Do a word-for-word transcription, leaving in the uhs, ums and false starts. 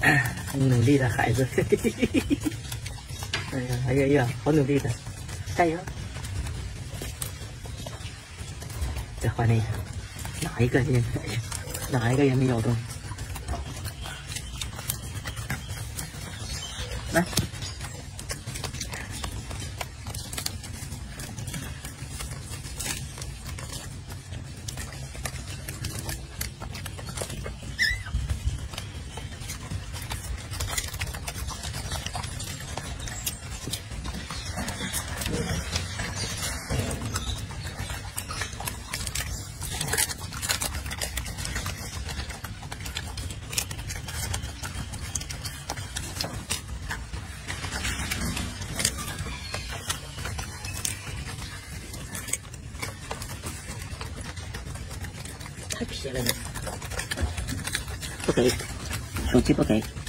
努力的孩子，哎呀哎呀呀，好努力的，加油！再换那个，哪一个也哪一个也没咬动，来。太皮了你，不给，手机不给。